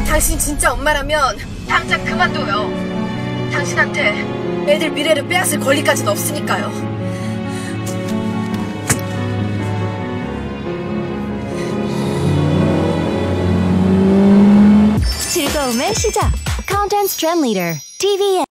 당신 진짜 엄마라면 당장 그만둬요. 당신한테 애들 미래를 빼앗을 권리까지는 없으니까요. 즐거움의 시작. Content Trend Leader, TVN.